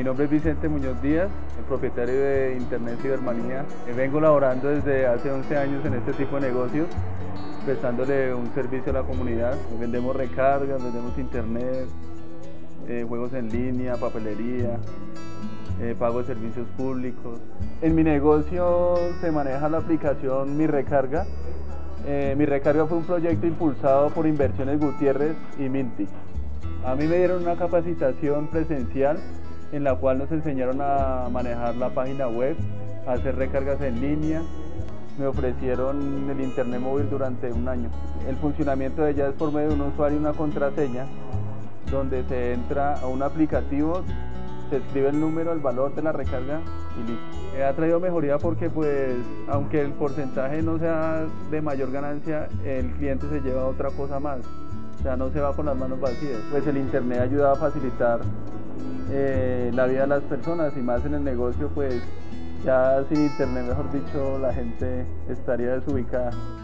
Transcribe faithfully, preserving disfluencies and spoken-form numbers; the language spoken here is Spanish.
Mi nombre es Vicente Muñoz Díaz, el propietario de Internet Cibermanía. Vengo laborando desde hace once años en este tipo de negocios, prestándole un servicio a la comunidad. Vendemos recargas, vendemos internet, eh, juegos en línea, papelería, eh, pago de servicios públicos. En mi negocio se maneja la aplicación Mi Recarga. Eh, Mi Recarga fue un proyecto impulsado por Inversiones Gutiérrez y Minty. A mí me dieron una capacitación presencial en la cual nos enseñaron a manejar la página web, a hacer recargas en línea. Me ofrecieron el internet móvil durante un año. El funcionamiento de ella es por medio de un usuario y una contraseña, donde se entra a un aplicativo, se escribe el número, el valor de la recarga y listo. Ha traído mejoría porque, pues, aunque el porcentaje no sea de mayor ganancia, el cliente se lleva otra cosa más. O sea, no se va con las manos vacías. Pues el internet ayuda a facilitar eh, la vida de las personas, y más en el negocio, pues ya sin internet, mejor dicho, la gente estaría desubicada.